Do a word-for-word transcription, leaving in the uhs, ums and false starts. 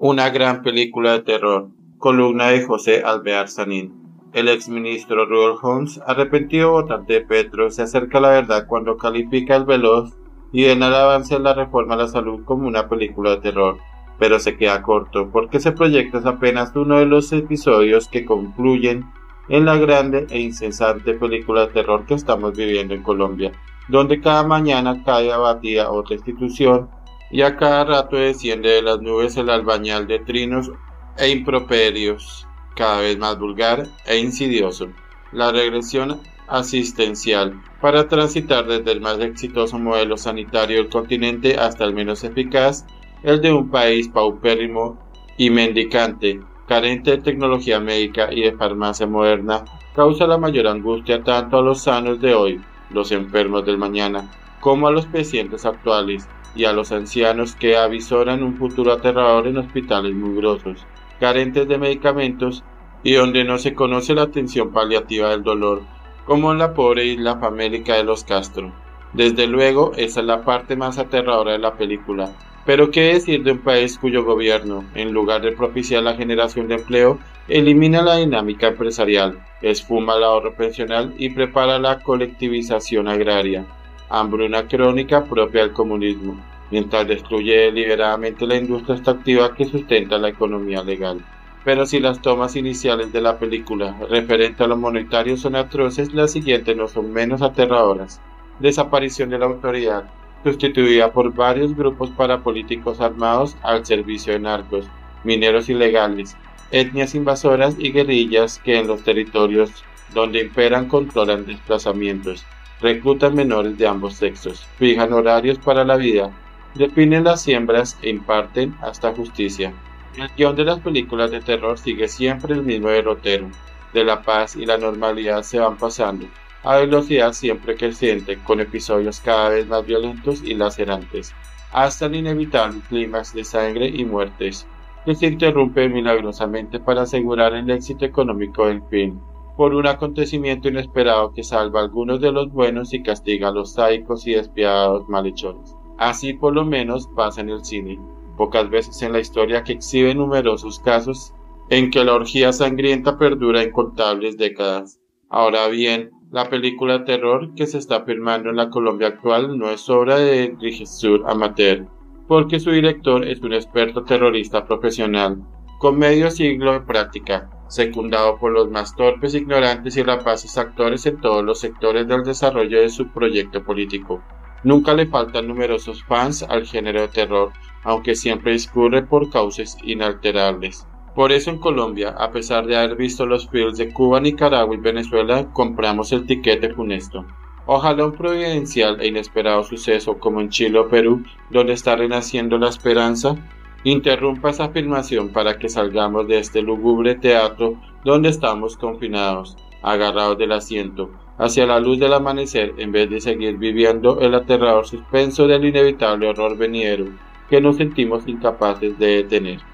Una gran película de terror, columna de José Alvear Sanín. El exministro Rudolf Holmes, arrepentido votante de Petro, se acerca a la verdad cuando califica El Veloz y en el avance de la reforma a la salud como una película de terror, pero se queda corto porque ese proyecto es apenas uno de los episodios que concluyen en la grande e incesante película de terror que estamos viviendo en Colombia, donde cada mañana cae abatida otra institución y a cada rato desciende de las nubes el albañal de trinos e improperios, cada vez más vulgar e insidioso. La regresión asistencial, para transitar desde el más exitoso modelo sanitario del continente hasta el menos eficaz, el de un país paupérrimo y mendicante, carente de tecnología médica y de farmacia moderna, causa la mayor angustia tanto a los sanos de hoy, los enfermos del mañana, como a los pacientes actuales y a los ancianos que avisoran un futuro aterrador en hospitales mugrosos, carentes de medicamentos y donde no se conoce la atención paliativa del dolor, como en la pobre isla famélica de los Castro. Desde luego, esa es la parte más aterradora de la película. Pero qué decir de un país cuyo gobierno, en lugar de propiciar la generación de empleo, elimina la dinámica empresarial, esfuma el ahorro pensional y prepara la colectivización agraria, hambruna crónica propia del comunismo, mientras destruye deliberadamente la industria extractiva que sustenta la economía legal. Pero si las tomas iniciales de la película referente a lo monetario son atroces, las siguientes no son menos aterradoras. Desaparición de la autoridad, sustituida por varios grupos parapolíticos armados al servicio de narcos, mineros ilegales, etnias invasoras y guerrillas que en los territorios donde imperan controlan desplazamientos, reclutan menores de ambos sexos, fijan horarios para la vida, definen las siembras e imparten hasta justicia. El guión de las películas de terror sigue siempre el mismo derrotero. De la paz y la normalidad se van pasando, a velocidad siempre creciente, con episodios cada vez más violentos y lacerantes, hasta el inevitable clímax de sangre y muertes, que se interrumpe milagrosamente para asegurar el éxito económico del film, por un acontecimiento inesperado que salva a algunos de los buenos y castiga a los sádicos y despiadados malhechores. Así por lo menos pasa en el cine. Pocas veces en la historia que exhibe numerosos casos en que la orgía sangrienta perdura incontables décadas. Ahora bien, la película de terror que se está filmando en la Colombia actual no es obra de regisseur amateur, porque su director es un experto terrorista profesional, con medio siglo de práctica, secundado por los más torpes, ignorantes y rapaces actores en todos los sectores del desarrollo de su proyecto político. Nunca le faltan numerosos fans al género de terror, aunque siempre discurre por cauces inalterables. Por eso en Colombia, a pesar de haber visto los films de Cuba, Nicaragua y Venezuela, compramos el tiquete funesto. Ojalá un providencial e inesperado suceso como en Chile o Perú, donde está renaciendo la esperanza, interrumpa esa afirmación para que salgamos de este lúgubre teatro donde estamos confinados, agarrados del asiento, hacia la luz del amanecer en vez de seguir viviendo el aterrador suspenso del inevitable horror venidero que nos sentimos incapaces de detener.